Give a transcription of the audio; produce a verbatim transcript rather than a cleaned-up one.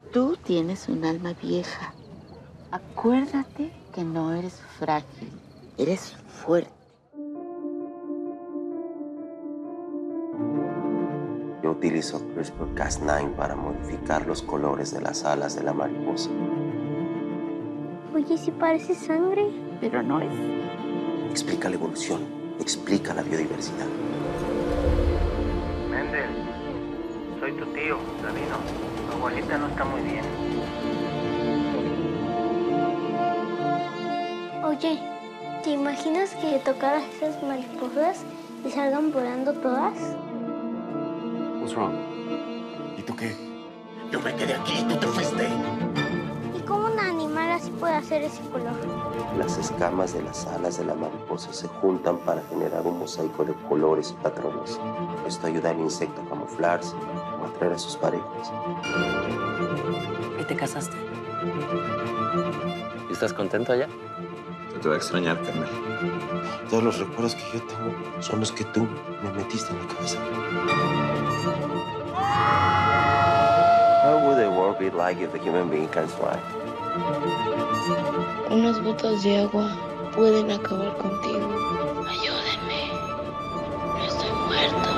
Tú tienes un alma vieja. Acuérdate que no eres frágil, eres fuerte. Yo utilizo CRISPR Cas nueve para modificar los colores de las alas de la mariposa. Oye, si parece sangre. Pero no es. Explica la evolución, explica la biodiversidad. Mendel, soy tu tío, Gabino. Tu abuelita no está muy bien. Oye, ¿te imaginas que tocaras esas mariposas y salgan volando todas? What's wrong? ¿Y tú qué? Yo me quedé aquí, tú te fuiste. ¿Y cómo un animal así puede hacer ese color? Las escamas de las alas de la mariposa se juntan para generar un mosaico de colores y patrones. Esto ayuda al insecto a camuflarse o a atraer a sus parejas. ¿Y te casaste? ¿Estás contento allá? Se te va a extrañar, carnal. Todos los recuerdos que yo tengo son los que tú me metiste en la cabeza. How would the world be like if a human being can fly? Unas gotas de agua pueden acabar contigo. Ayúdenme. No estoy muerto.